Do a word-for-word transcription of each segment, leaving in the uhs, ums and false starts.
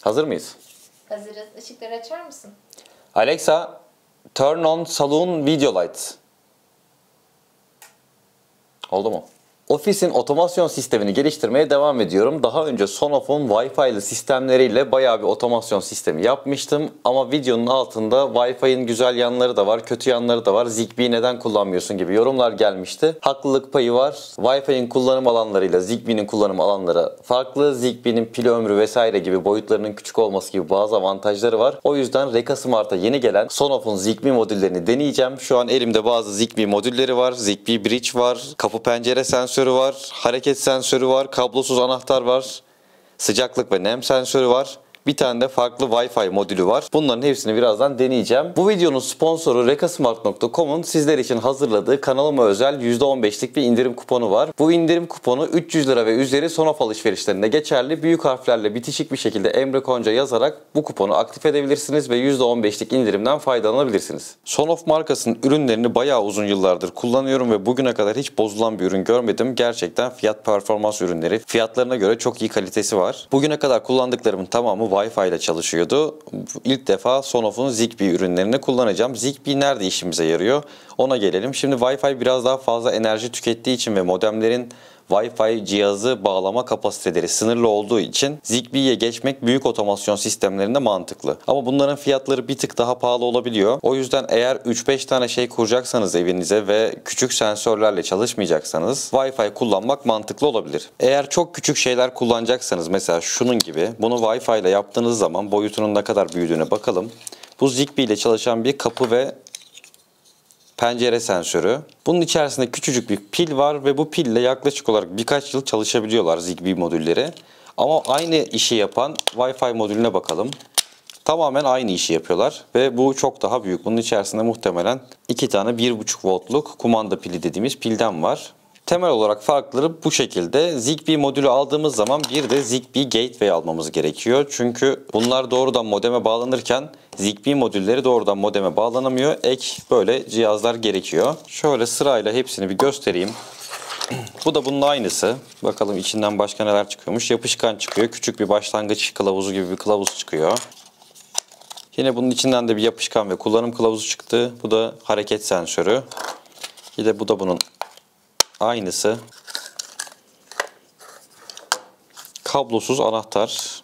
Hazır mıyız? Hazırız. Işıkları açar mısın? Alexa, turn on saloon video lights. Oldu mu? Ofisin otomasyon sistemini geliştirmeye devam ediyorum. Daha önce Sonof'un Wi-Fi'li sistemleriyle bayağı bir otomasyon sistemi yapmıştım. Ama videonun altında Wi-Fi'nin güzel yanları da var, kötü yanları da var. Zigbee neden kullanmıyorsun gibi yorumlar gelmişti. Haklılık payı var. Wi-Fi'nin kullanım alanlarıyla Zigbee'nin kullanım alanları farklı. Zigbee'nin pil ömrü vesaire gibi boyutlarının küçük olması gibi bazı avantajları var. O yüzden Reka Smart'a yeni gelen Sonof'un Zigbee modüllerini deneyeceğim. Şu an elimde bazı Zigbee modülleri var. Zigbee Bridge var. Kapı pencere sensörü var, hareket sensörü var, kablosuz anahtar var, sıcaklık ve nem sensörü var. Bir tane de farklı Wi-Fi modülü var. Bunların hepsini birazdan deneyeceğim. Bu videonun sponsoru rekasmart nokta com'un sizler için hazırladığı kanalıma özel yüzde on beşlik bir indirim kuponu var. Bu indirim kuponu üç yüz lira ve üzeri Sonof alışverişlerinde geçerli. Büyük harflerle bitişik bir şekilde Emre Konca yazarak bu kuponu aktif edebilirsiniz ve yüzde on beşlik indirimden faydalanabilirsiniz. Sonof markasının ürünlerini bayağı uzun yıllardır kullanıyorum ve bugüne kadar hiç bozulan bir ürün görmedim. Gerçekten fiyat performans ürünleri. Fiyatlarına göre çok iyi kalitesi var. Bugüne kadar kullandıklarımın tamamı Wi-Fi ile çalışıyordu. İlk defa Sonof'un Zigbee ürünlerini kullanacağım. Zigbee nerede işimize yarıyor? Ona gelelim. Şimdi Wi-Fi biraz daha fazla enerji tükettiği için ve modemlerin Wi-Fi cihazı bağlama kapasiteleri sınırlı olduğu için Zigbee'ye geçmek büyük otomasyon sistemlerinde mantıklı. Ama bunların fiyatları bir tık daha pahalı olabiliyor. O yüzden eğer üç beş tane şey kuracaksanız evinize ve küçük sensörlerle çalışmayacaksanız Wi-Fi kullanmak mantıklı olabilir. Eğer çok küçük şeyler kullanacaksanız mesela şunun gibi bunu Wi-Fi ile yaptığınız zaman boyutunun ne kadar büyüdüğüne bakalım. Bu Zigbee ile çalışan bir kapı ve pencere sensörü. Bunun içerisinde küçücük bir pil var ve bu pille yaklaşık olarak birkaç yıl çalışabiliyorlar Zigbee modülleri. Ama aynı işi yapan Wi-Fi modülüne bakalım. Tamamen aynı işi yapıyorlar ve bu çok daha büyük. Bunun içerisinde muhtemelen iki tane bir buçuk voltluk kumanda pili dediğimiz pilden var. Temel olarak farkları bu şekilde. Zigbee modülü aldığımız zaman bir de Zigbee Gateway almamız gerekiyor. Çünkü bunlar doğrudan modeme bağlanırken Zigbee modülleri doğrudan modeme bağlanamıyor. Ek böyle cihazlar gerekiyor. Şöyle sırayla hepsini bir göstereyim. Bu da bunun aynısı. Bakalım içinden başka neler çıkıyormuş. Yapışkan çıkıyor. Küçük bir başlangıç kılavuzu gibi bir kılavuz çıkıyor. Yine bunun içinden de bir yapışkan ve kullanım kılavuzu çıktı. Bu da hareket sensörü. Yine bu da bunun aynısı. Kablosuz anahtar.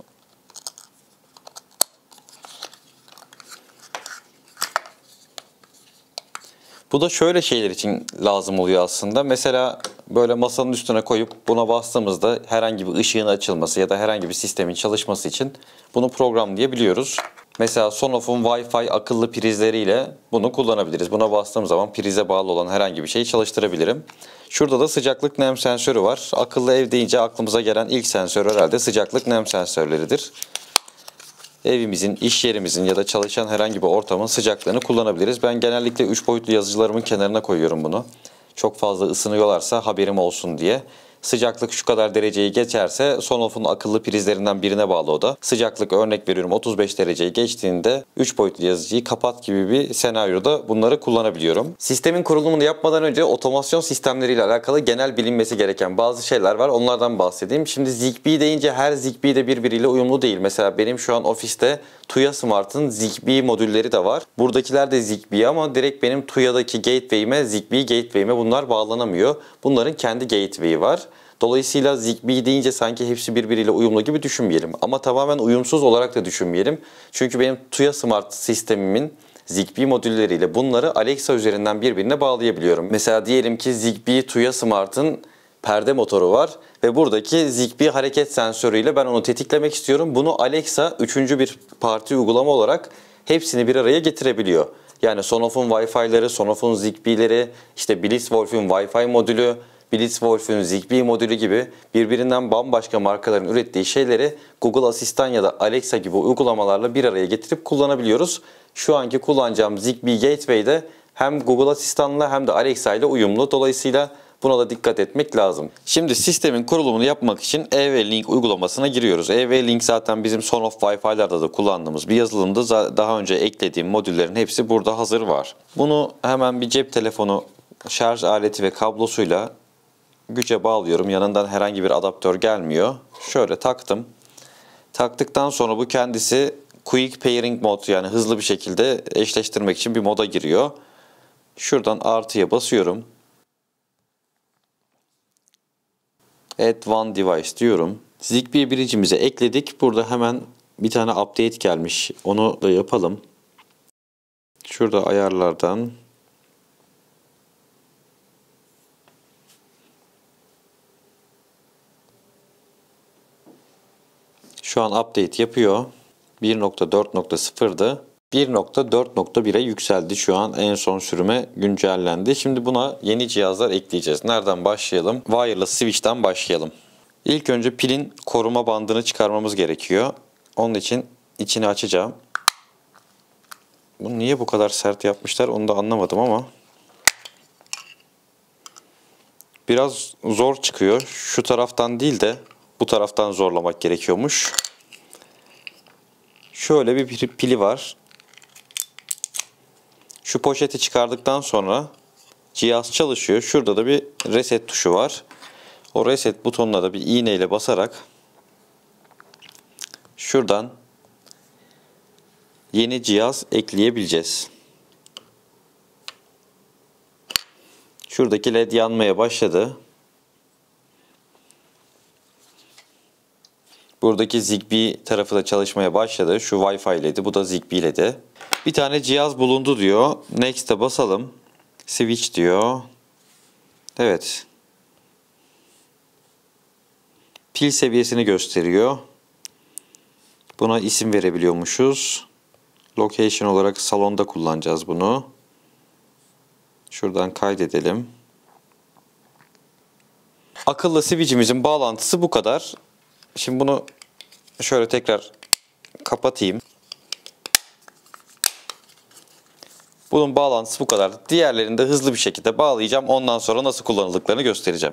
Bu da şöyle şeyler için lazım oluyor aslında. Mesela böyle masanın üstüne koyup buna bastığımızda herhangi bir ışığın açılması ya da herhangi bir sistemin çalışması için bunu programlayabiliyoruz. Mesela Sonof'un Wi-Fi akıllı prizleriyle bunu kullanabiliriz. Buna bastığım zaman prize bağlı olan herhangi bir şeyi çalıştırabilirim. Şurada da sıcaklık nem sensörü var. Akıllı ev deyince aklımıza gelen ilk sensör herhalde sıcaklık nem sensörleridir. Evimizin, iş yerimizin ya da çalışan herhangi bir ortamın sıcaklığını kullanabiliriz. Ben genellikle üç boyutlu yazıcılarımın kenarına koyuyorum bunu. Çok fazla ısınıyorlarsa haberim olsun diye. Sıcaklık şu kadar dereceyi geçerse Sonof'un akıllı prizlerinden birine bağlı o da. Sıcaklık örnek veriyorum otuz beş dereceyi geçtiğinde üç boyutlu yazıcıyı kapat gibi bir senaryoda bunları kullanabiliyorum. Sistemin kurulumunu yapmadan önce otomasyon sistemleriyle alakalı genel bilinmesi gereken bazı şeyler var. Onlardan bahsedeyim. Şimdi Zigbee deyince her Zigbee de birbiriyle uyumlu değil. Mesela benim şu an ofiste Tuya Smart'ın Zigbee modülleri de var. Buradakiler de Zigbee ama direkt benim Tuya'daki gateway'ime, Zigbee gateway'ime bunlar bağlanamıyor. Bunların kendi gateway'i var. Dolayısıyla Zigbee deyince sanki hepsi birbiriyle uyumlu gibi düşünmeyelim. Ama tamamen uyumsuz olarak da düşünmeyelim. Çünkü benim Tuya Smart sistemimin Zigbee modülleriyle bunları Alexa üzerinden birbirine bağlayabiliyorum. Mesela diyelim ki Zigbee Tuya Smart'ın perde motoru var ve buradaki Zigbee hareket sensörüyle ben onu tetiklemek istiyorum. Bunu Alexa üçüncü bir parti uygulama olarak hepsini bir araya getirebiliyor. Yani Sonof'un Wi-Fi'leri, Sonof'un Zigbee'leri, işte Blitzwolf'un Wi-Fi modülü, Blitzwolf'un Zigbee modülü gibi birbirinden bambaşka markaların ürettiği şeyleri Google Asistan ya da Alexa gibi uygulamalarla bir araya getirip kullanabiliyoruz. Şu anki kullanacağım Zigbee Gateway'de hem Google Asistan'la hem de Alexa ile uyumlu. Dolayısıyla buna da dikkat etmek lazım. Şimdi sistemin kurulumunu yapmak için E V Link uygulamasına giriyoruz. E V Link zaten bizim Sonoff Wi-Fi'larda da kullandığımız bir yazılımda daha önce eklediğim modüllerin hepsi burada hazır var. Bunu hemen bir cep telefonu şarj aleti ve kablosuyla güce bağlıyorum. Yanından herhangi bir adaptör gelmiyor. Şöyle taktım. Taktıktan sonra bu kendisi Quick Pairing Mode, yani hızlı bir şekilde eşleştirmek için bir moda giriyor. Şuradan artıya basıyorum. Add One Device diyorum. Zigbee bridge'imize ekledik. Burada hemen bir tane update gelmiş. Onu da yapalım. Şurada ayarlardan şu an update yapıyor. bir nokta dört nokta sıfır'dı. bir nokta dört nokta bir'e yükseldi. Şu an en son sürüme güncellendi. Şimdi buna yeni cihazlar ekleyeceğiz. Nereden başlayalım? Wireless switch'ten başlayalım. İlk önce pilin koruma bandını çıkarmamız gerekiyor. Onun için içini açacağım. Bunu niye bu kadar sert yapmışlar onu da anlamadım ama biraz zor çıkıyor. Şu taraftan değil de bu taraftan zorlamak gerekiyormuş. Şöyle bir pili var. Şu poşeti çıkardıktan sonra cihaz çalışıyor. Şurada da bir reset tuşu var. O reset butonuna da bir iğneyle basarak şuradan yeni cihaz ekleyebileceğiz. Şuradaki led yanmaya başladı. Buradaki Zigbee tarafı da çalışmaya başladı. Şu Wi-Fi ledi, bu da Zigbee ledi. Bir tane cihaz bulundu diyor. Next'e basalım. Switch diyor. Evet. Pil seviyesini gösteriyor. Buna isim verebiliyormuşuz. Location olarak salonda kullanacağız bunu. Şuradan kaydedelim. Akıllı switch'imizin bağlantısı bu kadar. Şimdi bunu şöyle tekrar kapatayım. Bunun bağlantısı bu kadar. Diğerlerini de hızlı bir şekilde bağlayacağım. Ondan sonra nasıl kullanıldıklarını göstereceğim.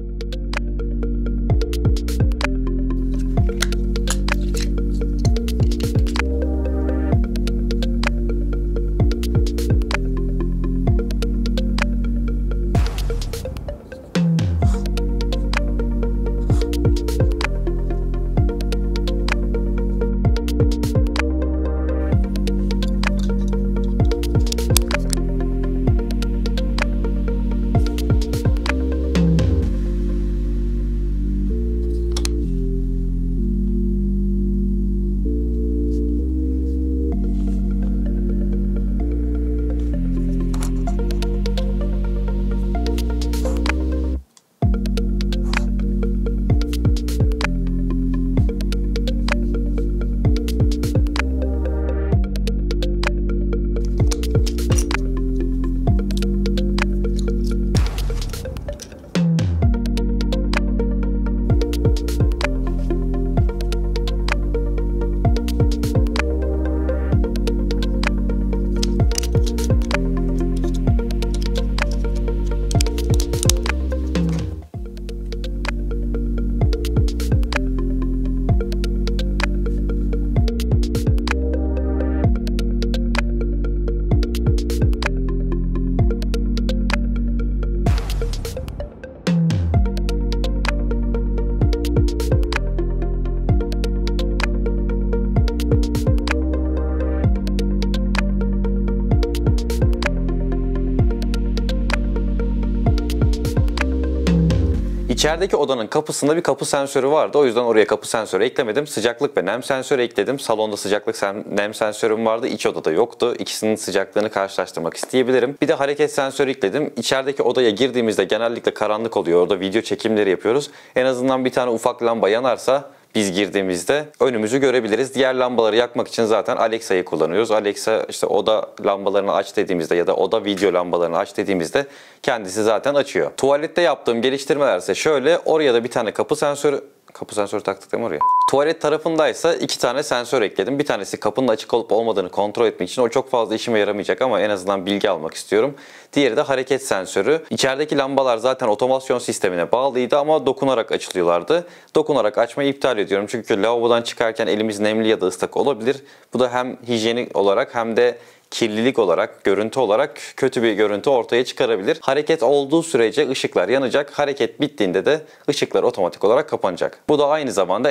İçerideki odanın kapısında bir kapı sensörü vardı. O yüzden oraya kapı sensörü eklemedim. Sıcaklık ve nem sensörü ekledim. Salonda sıcaklık nem sensörüm vardı. İç odada yoktu. İkisinin sıcaklığını karşılaştırmak isteyebilirim. Bir de hareket sensörü ekledim. İçerideki odaya girdiğimizde genellikle karanlık oluyor. Orada video çekimleri yapıyoruz. En azından bir tane ufak lamba yanarsa biz girdiğimizde önümüzü görebiliriz. Diğer lambaları yakmak için zaten Alexa'yı kullanıyoruz. Alexa işte oda lambalarını aç dediğimizde ya da oda video lambalarını aç dediğimizde kendisi zaten açıyor. Tuvalette yaptığım geliştirmelerse şöyle, oraya da bir tane kapı sensörü Kapı sensörü taktık değil mi oraya? Tuvalet tarafındaysa iki tane sensör ekledim. Bir tanesi kapının açık olup olmadığını kontrol etmek için. O çok fazla işime yaramayacak ama en azından bilgi almak istiyorum. Diğeri de hareket sensörü. İçerideki lambalar zaten otomasyon sistemine bağlıydı ama dokunarak açılıyorlardı. Dokunarak açmayı iptal ediyorum. Çünkü lavabodan çıkarken elimiz nemli ya da ıslak olabilir. Bu da hem hijyenik olarak hem de kirlilik olarak, görüntü olarak kötü bir görüntü ortaya çıkarabilir. Hareket olduğu sürece ışıklar yanacak. Hareket bittiğinde de ışıklar otomatik olarak kapanacak. Bu da aynı zamanda enerji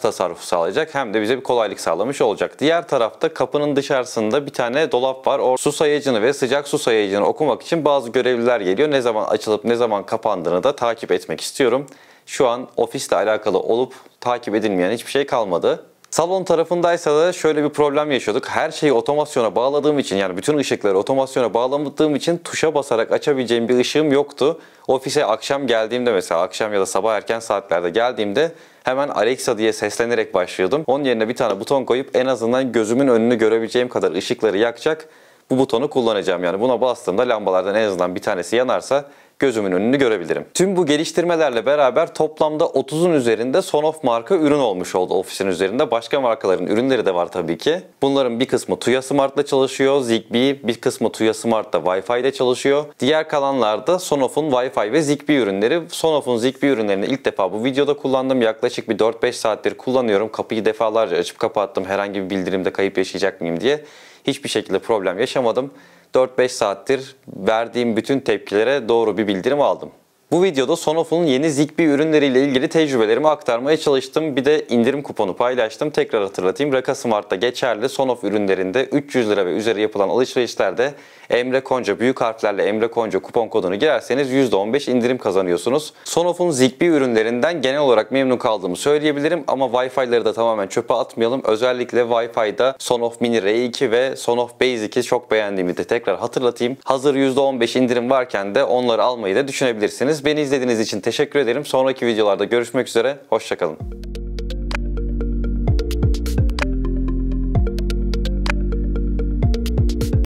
tasarrufu sağlayacak hem de bize bir kolaylık sağlamış olacak. Diğer tarafta kapının dışarısında bir tane dolap var. O su sayacını ve sıcak su sayacını okumak için bazı görevliler geliyor. Ne zaman açılıp ne zaman kapandığını da takip etmek istiyorum. Şu an ofisle alakalı olup takip edilmeyen hiçbir şey kalmadı. Salon tarafındaysa da şöyle bir problem yaşıyorduk. Her şeyi otomasyona bağladığım için, yani bütün ışıkları otomasyona bağlamadığım için tuşa basarak açabileceğim bir ışığım yoktu. Ofise akşam geldiğimde, mesela akşam ya da sabah erken saatlerde geldiğimde hemen Alexa diye seslenerek başlıyordum. Onun yerine bir tane buton koyup en azından gözümün önünü görebileceğim kadar ışıkları yakacak bu butonu kullanacağım. Yani buna bastığımda lambalardan en azından bir tanesi yanarsa gözümün önünü görebilirim. Tüm bu geliştirmelerle beraber toplamda otuzun üzerinde Sonoff marka ürün olmuş oldu ofisin üzerinde. Başka markaların ürünleri de var tabii ki. Bunların bir kısmı Tuya Smart'la çalışıyor. Zigbee, bir kısmı Tuya Smart'ta Wi-Fi ile çalışıyor. Diğer kalanlar da Sonoff'un Wi-Fi ve Zigbee ürünleri. Sonoff'un Zigbee ürünlerini ilk defa bu videoda kullandım. Yaklaşık bir dört beş saattir kullanıyorum. Kapıyı defalarca açıp kapattım. Herhangi bir bildirimde kayıp yaşayacak mıyım diye. Hiçbir şekilde problem yaşamadım. dört beş saattir verdiğim bütün tepkilere doğru bir bildirim aldım. Bu videoda Sonoff'un yeni Zigbee ürünleriyle ilgili tecrübelerimi aktarmaya çalıştım. Bir de indirim kuponu paylaştım. Tekrar hatırlatayım. Raka Smart'ta geçerli Sonoff ürünlerinde üç yüz lira ve üzeri yapılan alışverişlerde Emre Konca, büyük harflerle Emre Konca kupon kodunu girerseniz yüzde on beş indirim kazanıyorsunuz. Sonoff'un Zigbee ürünlerinden genel olarak memnun kaldığımı söyleyebilirim ama Wi-Fi'leri da tamamen çöpe atmayalım. Özellikle Wi-Fi'da Sonoff Mini R iki ve Sonoff Base iki çok beğendiğimi de tekrar hatırlatayım. Hazır yüzde on beş indirim varken de onları almayı da düşünebilirsiniz. Beni izlediğiniz için teşekkür ederim. Sonraki videolarda görüşmek üzere. Hoşça kalın.